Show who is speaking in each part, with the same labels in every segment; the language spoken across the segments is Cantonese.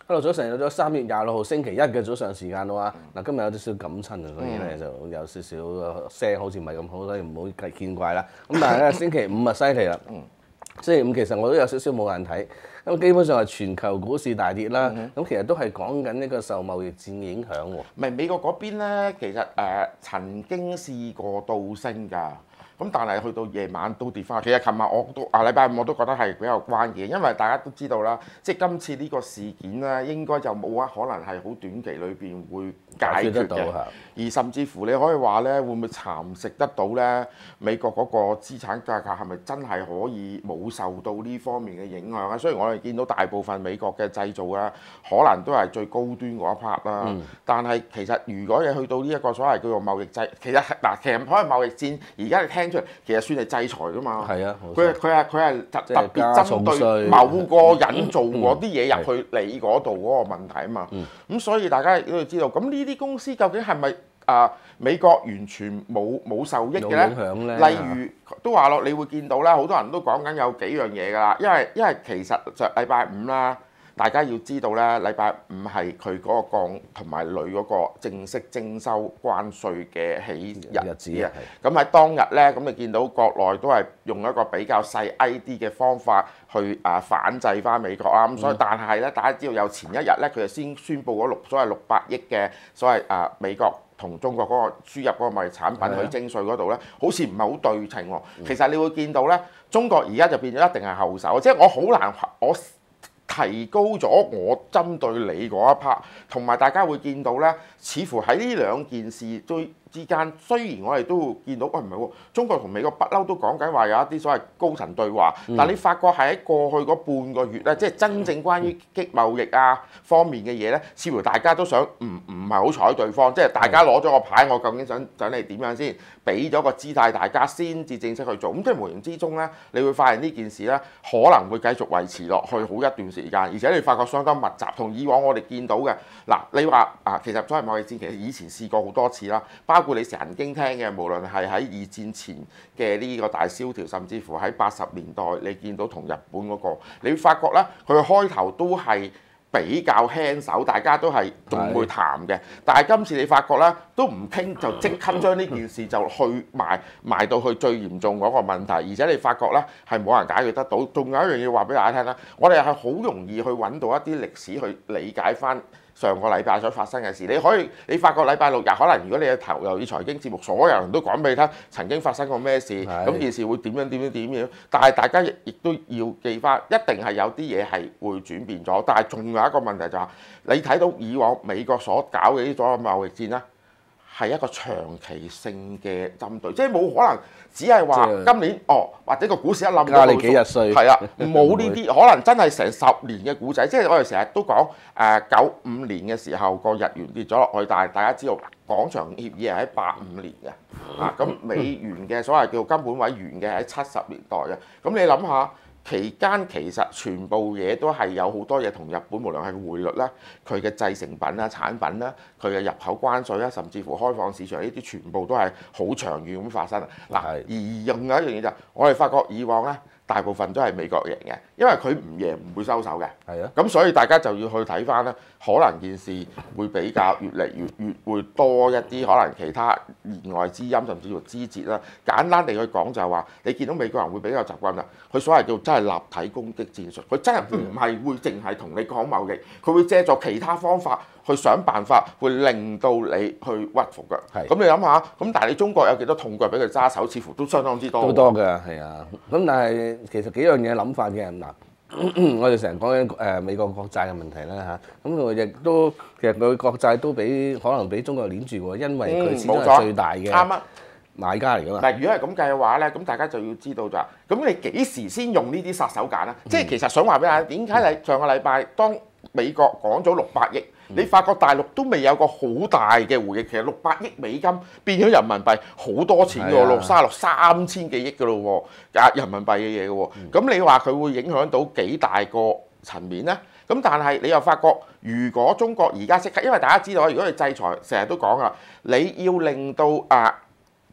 Speaker 1: 樂早晨有咗3月26號星期一嘅早上時間啦嘛。嗱，今日有啲少感親啊，所以咧就有少少聲好似唔係咁好，所以唔好見怪啦。咁但係咧星期五啊犀利啦。星期五其實我都有少少冇眼睇，咁基本上係全球股市大跌啦。咁其實都係講緊呢個受貿易戰影響喎。
Speaker 2: 唔係美國嗰邊咧，其實曾經試過倒升㗎。咁但係去到夜晚都跌翻。其實琴日我都禮拜五我都覺得係比較關鍵，因為大家都知道啦，即係今次呢個事件咧，應該就冇乜可能係好短期裏邊會解決嘅。而甚至乎你可以話咧，會唔會蠶食得到咧？美國嗰個資產價格係咪真係可以冇受到呢方面嘅影響啊？雖然我哋見到大部分美國嘅製造啊，可能都係最高端嗰一 part 啦。但係其實如果你去到呢一個所謂叫做貿易制，其實可能貿易戰，而家你聽出嚟，其實算係制裁㗎嘛。
Speaker 1: 係啊，
Speaker 2: 佢係特別針對某個人做嗰啲嘢入去你嗰度嗰個問題啊嘛。咁所以大家都要知道，咁呢啲公司究竟係咪美國完全冇受益嘅咧？例如都話落，你會見到啦，好多人都講緊有幾樣嘢㗎啦。因為其實就禮拜五啦，大家要知道咧，禮拜五係佢嗰個鋼同埋鋁嗰個正式徵收關稅嘅起日子啊。咁喺當日咧，咁你見到國內都係用一個比較細 ID 嘅方法去反制翻美國啊。咁所以但係咧，大家知道有前一日咧，佢就先宣布咗所謂600億嘅所謂美國同中國嗰個輸入嗰個貿易產品去徵稅嗰度咧，好似唔係好對稱喎。其實你會見到咧，中國而家就變咗一定係後手，即係我好難我提高咗我針對你嗰一 part， 同埋大家會見到咧，似乎喺呢兩件事都之間，雖然我哋都會見到，喂唔係喎，中國同美國不嬲都講緊話有一啲所謂高層對話，但你發覺係喺過去嗰半個月咧，即係真正關於激貿易方面嘅嘢咧，似乎大家都想唔係好睬對方，即係大家攞咗個牌，我究竟想你點樣先，俾咗個姿態，大家先至正式去做。咁即係無形之中咧，你會發現呢件事咧可能會繼續維持落去好一段時間，而且你發覺相當密集，同以往我哋見到嘅嗱，你話其實所謂貿易戰其實以前試過好多次啦，包括你曾經聽嘅，無論係喺二戰前嘅呢個大蕭條，甚至乎喺80年代你見到同日本嗰個，你會發覺咧，佢開頭都係比較輕手，大家都係仲會談嘅。但係今次你發覺咧，都唔傾就即刻將呢件事就去埋到去最嚴重嗰個問題，而且你發覺咧係冇人解決得到。仲有一樣嘢話俾大家聽啦，我哋係好容易去揾到一啲歷史去理解翻上個禮拜所發生嘅事。你發覺禮拜六日可能如果你係留意財經節目，所有人都講俾你聽曾經發生過咩事，咁件事會點樣。但係大家亦都要記翻，一定係有啲嘢係會轉變咗。但係仲有一個問題就係，你睇到以往美國所搞嘅呢種貿易戰咧，係一個長期性嘅針對，即係冇可能只係話今年或者個股市一冧
Speaker 1: 加你幾日稅，
Speaker 2: 係啊，冇呢啲可能真係成10年嘅故仔。即係我哋成日都講95年嘅時候個日元跌咗落去，但係大家知道廣場協議係喺85年嘅，咁美元嘅所謂叫金本位元嘅喺70年代嘅，咁你諗下。期間其實全部嘢都係有好多嘢同日本，無論係匯率啦、佢嘅製成品啦、產品啦、佢嘅入口關稅啦，甚至乎開放市場呢啲，全部都係好長遠咁發生。嗱，而另外一樣嘢就係，我哋發覺以往咧，大部分都係美國贏嘅，因為佢唔贏唔會收手嘅。係啊，咁所以大家就要去睇翻咧，可能件事會比較越嚟越會多一啲，可能其他言外之音，甚至乎枝節啦。簡單地去講就係話，你見到美國人會比較習慣啦，佢所謂叫真係立體攻擊戰術，佢真係唔係會淨係同你講貿易，佢會借助其他方法去想辦法，會令到你去屈服嘅。咁你諗下，咁但係你中國有幾多痛腳俾佢揸手？似乎都相當之多。
Speaker 1: 都多㗎，係啊。咁但係其實幾樣嘢諗法嘅嗱，我哋成日講緊美國國債嘅問題啦嚇，咁佢亦都其實佢國債都可能俾中國攆住喎，因為佢始終係最大嘅買家嚟㗎嘛。
Speaker 2: 嗱，如果係咁計嘅話咧，咁大家就要知道就係，咁你幾時先用呢啲殺手鐧咧？即係其實想話俾大家，點解你上個禮拜當美國講咗600億？你發覺大陸都未有個好大嘅回應，其實600億美金變咗人民幣好多錢㗎喎，3000幾億㗎咯喎，人民幣嘅嘢㗎喎。咁你話佢會影響到幾大個層面咧？咁但係你又發覺，如果中國而家即刻，因為大家知道，如果你制裁，成日都講啊，你要令到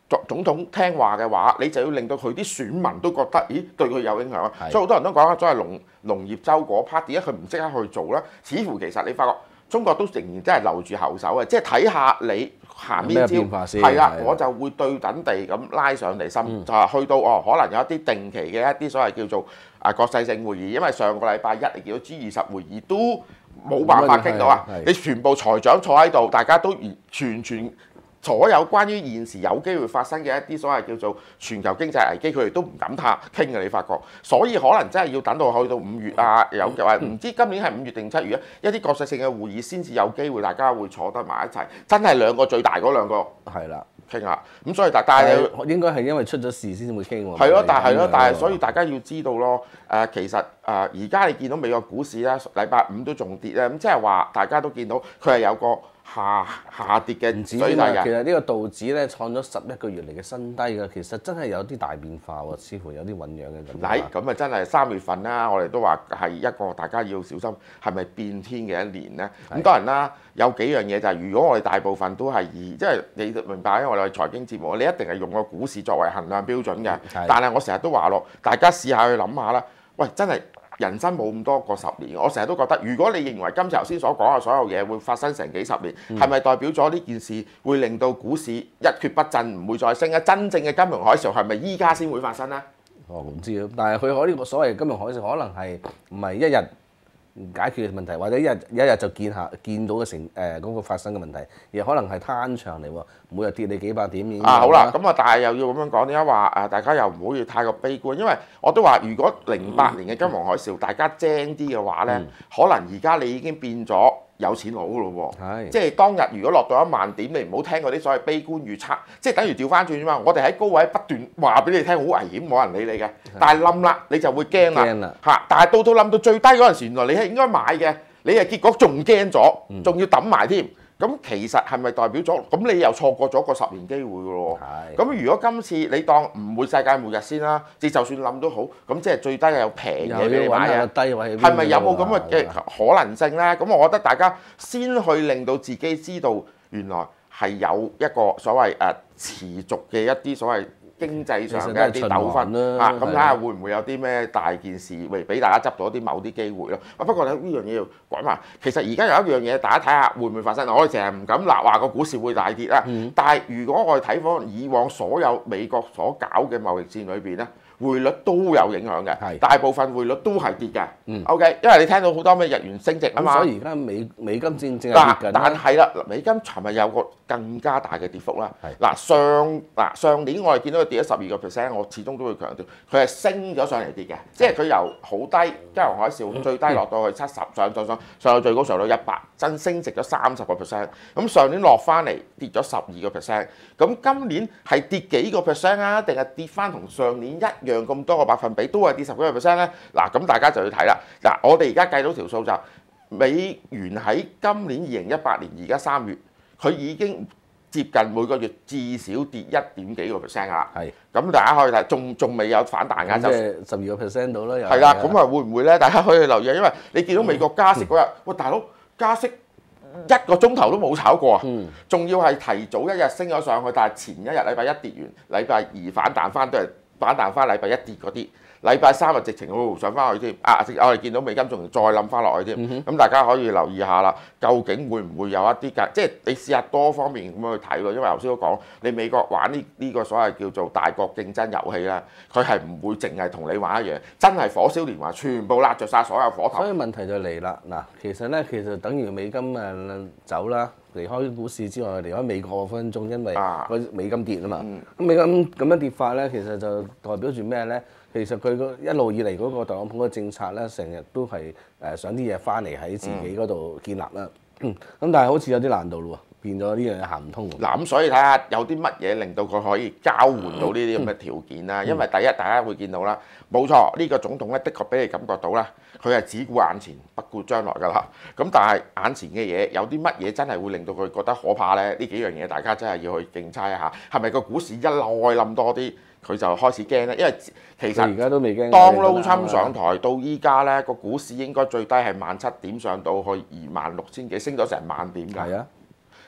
Speaker 2: 總統聽話嘅話，你就要令到佢啲選民都覺得，咦對佢有影響啊。
Speaker 1: 係
Speaker 2: 所以好多人都講啊，所謂農業州嗰 part 點解佢唔即刻去做咧？似乎其實你發覺中國都仍然真係留住後手嘅，即係睇下你行邊
Speaker 1: 咩
Speaker 2: 招
Speaker 1: 變化先
Speaker 2: 係啦，
Speaker 1: 係
Speaker 2: 我就會對等地咁拉上嚟心，就係去到可能有一啲定期嘅一啲所謂叫做國際性會議，因為上個禮拜一你見到 G20會議都冇辦法傾到啊，你全部財長坐喺度，大家都全所有關於現時有機會發生嘅一啲所謂叫做全球經濟危機，佢哋都唔敢傾嘅，你發覺，所以可能真係要等到去到5月啊，有嘅話唔知今年係5月定7月啊，一啲國際性嘅會議先至有機會大家會坐得埋一齊，真係兩個最大嗰兩個
Speaker 1: 係啦。
Speaker 2: 傾下，咁所以但係
Speaker 1: 應該係因為出咗事先會傾喎。
Speaker 2: 係咯，但係所以大家要知道咯，其實而家你見到美國股市咧，禮拜5都仲跌咧，咁即係話大家都見到佢係有個下跌嘅水底嘅。
Speaker 1: 其實呢個道指咧創咗11個月嚟嘅新低嘅，其實真係有啲大變化喎，似乎有啲醖釀嘅感覺。
Speaker 2: 咁啊真係3月份啦，我哋都話係一個大家要小心係咪變天嘅一年咧。咁當然啦，有幾樣嘢就係如果我哋大部分都係即係你明白，因為我哋係財經節目，你一定係用個股市作為衡量標準嘅。但係我成日都話咯，大家試下去諗下啦，喂，真係。人生冇咁多個10年，我成日都覺得，如果你認為今次頭先所講嘅所有嘢會發生成幾十年，係咪代表咗呢件事會令到股市一蹶不振，唔會再升咧？真正嘅金融海嘯係咪依家先會發生呢？
Speaker 1: 我唔知啊，但係佢可呢個所謂金融海嘯，可能係唔係一日解決嘅問題，或者一日就見到嘅嗰個發生嘅問題，亦可能係攤長嚟喎，每日跌你幾百點已經。
Speaker 2: 好啦，咁但係又要咁樣講，點解話大家又唔好要太過悲觀？因為我都話，如果08年嘅金融海嘯大家精啲嘅話呢，可能而家你已經變咗有錢佬咯喎。即係當日如果落到1萬點，你唔好聽嗰啲所謂悲觀預測，即係等於調翻轉啫嘛。我哋喺高位不斷話俾你聽好危險，冇人理你嘅。但係冧啦，你就會驚啦。但係到冧到最低嗰陣時，原來你係應該買嘅，你係結果仲驚咗，仲要揼埋添。咁其實係咪代表咗？咁你又錯過咗個10年機會㗎咯喎。咁如果今次你當唔會世界末日先啦，就算冧都好，咁即係最低有平嘢俾你買啊。係咪有冇咁嘅可能性咧？咁我覺得大家先去令到自己知道，原來係有一個所謂持續嘅一啲所謂經濟上嘅一啲糾紛啦，咁睇下會唔會有啲咩大件事，俾大家執到啲某啲機會咯。不過咧呢樣嘢要講話，其實而家有一樣嘢，大家睇下會唔會發生。我哋成日唔敢話個股市會大跌啦，但係如果我哋睇翻以往所有美國所搞嘅貿易戰裏邊咧，匯率都有影響嘅，大部分匯率都係跌嘅。OK， 因為你聽到好多咩日元升值啊嘛，
Speaker 1: 所以而家美金正係跌緊。
Speaker 2: 但係啦，美金尋日有個更加大嘅跌幅啦。上年我哋見到佢跌咗12%，我始終都會強調佢係升咗上嚟跌嘅，即係佢由好低金融海嘯最低落到去70，上到最高上到100，真升值咗30%。咁上年落翻嚟跌咗12%，咁今年係跌幾個 percent 啊？定係跌翻同上年一樣咁多個百分比，都係跌10幾個 percent 咧？嗱，咁大家就要睇啦。嗱，我哋而家計到條數就美元喺今年2018年而家3月，佢已經接近每個月至少跌1點幾個 percent 啦。咁大家可以睇，仲未有反彈㗎，
Speaker 1: 即係12%到啦。
Speaker 2: 係啦，咁會唔會咧？大家可以留意，因為你見到美國加息嗰日，喂大佬加息1個鐘頭都冇炒過啊！仲要係提早1日升咗上去，但係前一日禮拜1跌完，禮拜2反彈翻都係反彈翻禮拜1跌嗰啲。禮拜3直情上翻去添，我哋見到美金仲再冧翻落去添，咁大家可以留意下啦，究竟會唔會有一啲即係你試下多方面咁樣去睇咯，因為頭先都講，你美國玩呢個所謂叫做大國競爭遊戲啦，佢係唔會淨係同你玩一樣，真係火燒連環，全部焫着晒所有火頭。
Speaker 1: 所以問題就嚟啦，嗱，其實等於美金走啦。離開股市之外，離開美國分分鐘，因為個美金跌啊嘛。咁美金咁樣跌法咧，其實就代表住咩咧？其實佢一路以嚟嗰個特朗普嘅政策咧，成日都係想啲嘢翻嚟喺自己嗰度建立啦。咁但係好似有啲難度咯喎，變咗呢樣嘢行唔通。
Speaker 2: 嗱，咁所以睇下有啲乜嘢令到佢可以交換到呢啲咁嘅條件啦。因為第一，大家會見到啦，冇錯，呢個總統咧，的確俾你感覺到啦，佢係只顧眼前不顧將來㗎啦。咁但係眼前嘅嘢有啲乜嘢真係會令到佢覺得可怕咧？呢幾樣嘢大家真係要去競猜一下，係咪個股市一冧多啲，佢就開始驚咧？因為其實
Speaker 1: 而家都未驚。
Speaker 2: 當撈侵上台到依家咧，個股市應該最低係17,000點上到去26,000幾，升咗成1萬點㗎。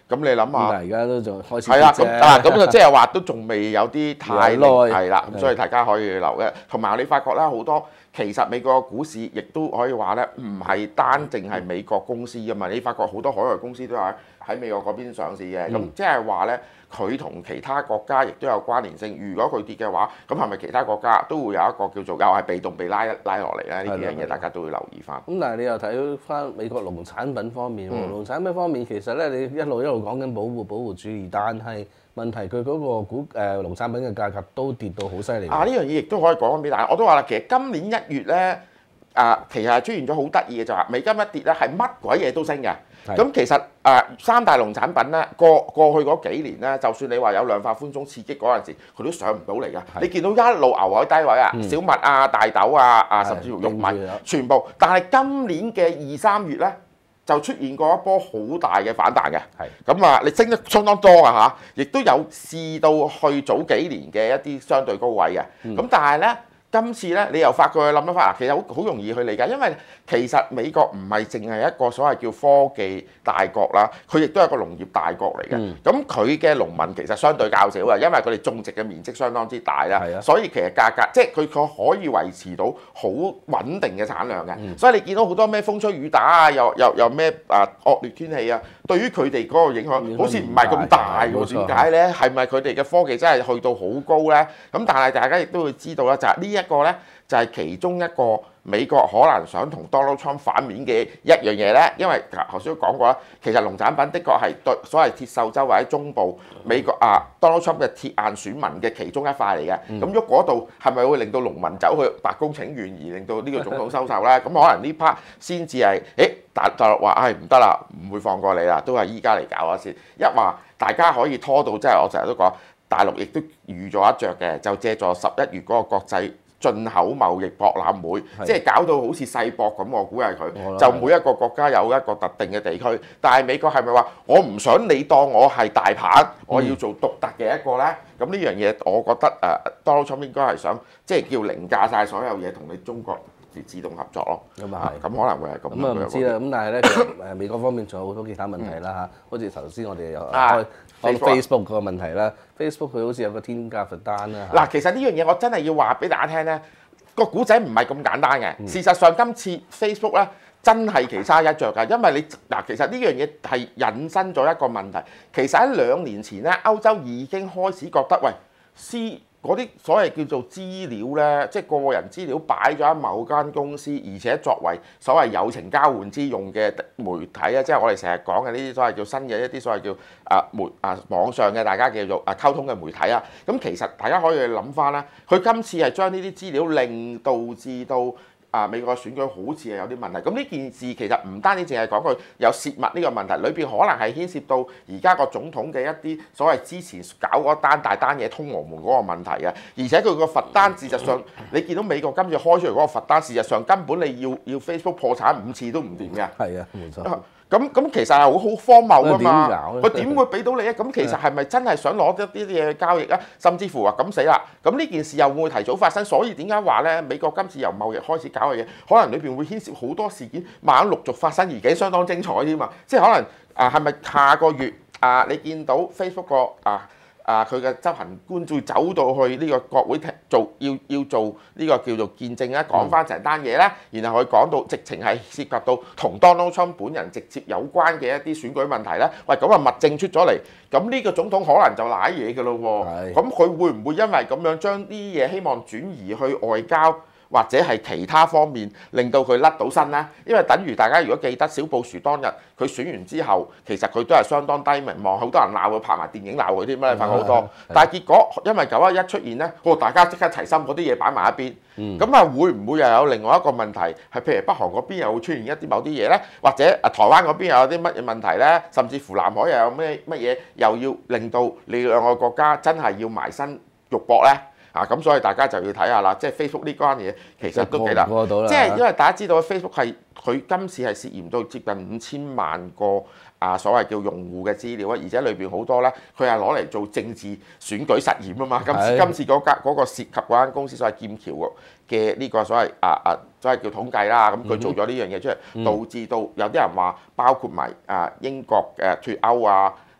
Speaker 2: 咁你諗下，
Speaker 1: 但係而家都仲開始
Speaker 2: 係啦，
Speaker 1: 跌
Speaker 2: 咁就即係話都仲未有啲太
Speaker 1: 耐
Speaker 2: 係啦，咁所以大家可以留嘅。同埋你發覺啦，好多其實美國股市亦都可以話咧，唔係單淨係美國公司噶嘛，你發覺好多海外公司都係喺美國嗰邊上市嘅，咁即係話咧，佢同其他國家亦都有關聯性。如果佢跌嘅話，咁係咪其他國家都會有一個叫做又係被動被拉落嚟咧？呢幾樣嘢大家都會留意翻。
Speaker 1: 咁但係你又睇翻美國農產品方面喎，農產品方面其實咧，你一路講緊保護主義，但係問題佢嗰個農產品嘅價格都跌到好犀利。
Speaker 2: 呢樣嘢亦都可以講翻俾大家。我都話啦，其實今年1月咧，其實係出現咗好得意嘅就係美金一跌咧，係乜鬼嘢都升嘅。咁其實三大農產品咧，過去嗰幾年咧，就算你話有量化寬鬆刺激嗰陣時，佢都上唔到嚟㗎。你見到一路牛喺低位啊，小麥啊、大豆啊、甚至乎玉米，全部。但係今年嘅2、3月咧，就出現過一波好大嘅反彈嘅。咁你升得相當多啊嚇，亦都有試到去早幾年嘅一啲相對高位嘅。咁但係咧。今次咧，你又發覺諗一發，其實好容易去理解，因為其實美國唔係淨係一個所謂叫科技大國啦，佢亦都係一個農業大國嚟嘅。咁佢嘅農民其實相對較少啊，因為佢哋種植嘅面積相當之大啦，所以其實價格即係佢可以維持到好穩定嘅產量嘅。所以你見到好多咩風吹雨打啊，又咩惡劣天氣啊，對於佢哋嗰個影響好似唔係咁大喎？點解咧？係咪佢哋嘅科技真係去到好高咧？咁但係大家亦都會知道啦，就係呢一個咧就係其中一個美國可能想同 Donald Trump 反面嘅一樣嘢咧，因為頭先都講過啦，其實農產品的確係對所謂鐵鏽州或者中部美國Donald Trump 嘅鐵硬選民嘅其中一塊嚟嘅。咁喐嗰度係咪會令到農民走去白宮請願而令到呢個總統收手咧？咁可能呢 part 先至係，大陸話唔得啦，唔會放過你啦，都係依家嚟搞下先。一話大家可以拖到，即係我成日都講，大陸亦都預咗一着嘅，就借助11月嗰個國際進口貿易博覽會，即係搞到好似世博咁，我估係佢就每一個國家有一個特定嘅地區，但係美國係咪話我唔想你當我係大棒，我要做獨特嘅一個呢？咁呢樣嘢我覺得Donald Trump 應該係想即係叫凌駕晒所有嘢，同你中國自動合作咯。咁可能會係咁。
Speaker 1: 咁唔知啦。咁但係咧，其實美國方面仲有好多其他問題啦嚇，好似頭先我哋有開 Facebook 個問題啦。Facebook 佢好似有個天價罰單啦。
Speaker 2: 嗱，其實呢樣嘢我真係要話俾大家聽咧，個古仔唔係咁簡單嘅。事實上，今次 Facebook 咧真係奇差一着㗎，因為你其實呢樣嘢係引申咗一個問題。其實喺2年前咧，歐洲已經開始覺得嗰啲所謂叫做資料咧，即係個人資料擺咗喺某間公司，而且作為所謂友情交換之用嘅媒體啊，即係我哋成日講嘅呢啲所謂叫新嘅一啲所謂叫網上嘅大家叫做溝通嘅媒體啊。咁其實大家可以諗翻啦，佢今次係將呢啲資料令導致到美國選舉好似係有啲問題。咁呢件事其實唔單止淨係講佢有泄密呢個問題，裏邊可能係牽涉到而家個總統嘅一啲所謂之前搞嗰單大單嘢通俄門嗰個問題嘅。而且佢個罰單事實上，你見到美國今次開出嚟嗰個罰單，事實上根本你要 Facebook 破產5次都唔掂嘅。
Speaker 1: 係啊，冇錯。
Speaker 2: 咁其實係好荒謬㗎嘛，佢點會俾到你啊？咁其實係咪真係想攞一啲嘢去交易啊？甚至乎話咁死啦，咁呢件事又會唔會提早發生？所以點解話咧，美國今次由貿易開始搞嘅嘢，可能裏邊會牽涉好多事件，慢慢陸續發生，而且相當精彩添嘛。即係可能係咪下個月你見到 Facebook 個佢嘅執行官會走到去呢個國會要做呢個叫做見證咧，講翻成單嘢咧，然後佢講到直情係涉及到同 Donald Trump 本人直接有關嘅一啲選舉問題咧。喂，咁物證出咗嚟，咁呢個總統可能就賴嘢㗎咯喎。咁佢會唔會因為咁樣將啲嘢希望轉移去外交？或者係其他方面令到佢甩到身咧，因為等於大家如果記得小布殊當日佢選完之後，其實佢都係相當低名望，好多人鬧佢，拍埋電影鬧佢添，你發覺好多。但係結果因為911出現咧，大家即刻齊心，嗰啲嘢擺埋一邊。咁會唔會又有另外一個問題係譬如北韓嗰邊又會出現一啲某啲嘢咧，或者台灣嗰邊又有啲乜嘢問題咧，甚至乎南海又有乜嘢又要令到你兩個國家真係要埋身肉搏咧？咁所以大家就要睇下啦，即係 Facebook 呢間嘢其實都幾難，即係因為大家知道 Facebook 係佢今次係涉嫌到接近5000萬個所謂叫用戶嘅資料啊，而且裏邊好多咧，佢係攞嚟做政治選舉實驗啊嘛。今次嗰個涉及嗰間公司所謂劍橋嘅呢個所謂所謂叫統計啦，咁佢做咗呢樣嘢出嚟，導致到有啲人話包括埋英國嘅脫歐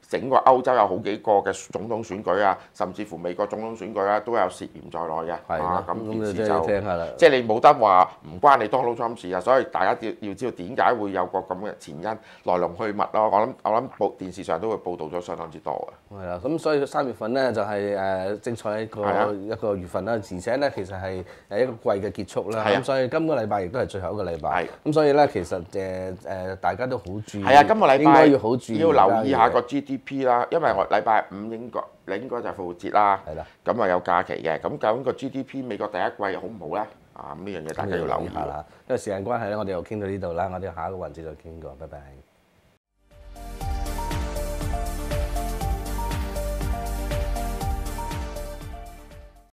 Speaker 2: 整個歐洲有好幾個嘅總統選舉啊，甚至乎美國總統選舉啊，都有涉嫌在內嘅。
Speaker 1: 係啦，
Speaker 2: 咁件事
Speaker 1: 即係聽下啦。
Speaker 2: 即係你冇得話唔關你 Donald Trump 事啊，所以大家要知道點解會有個咁嘅前因來龍去脈咯。我諗電視上都會報導咗相當之多嘅。
Speaker 1: 係啦，咁所以3月份咧就係精彩一個月份啦，而且咧其實係一個季嘅結束啦。咁所以今個禮拜亦都係最後一個禮拜。咁所以咧其實大家都好注意。
Speaker 2: 係啊，今個禮拜
Speaker 1: 應該要好注意，
Speaker 2: 要留意下個 GDP 啦，因為我禮拜五應該就係復活節啦。
Speaker 1: 係啦。
Speaker 2: 咁啊有假期嘅，咁究竟個 GDP 美國第一季好唔好咧？咁呢樣嘢大家要留意
Speaker 1: 下啦。因為時間關係咧，我哋又傾到呢度啦，我哋下一個環節再傾過，拜拜。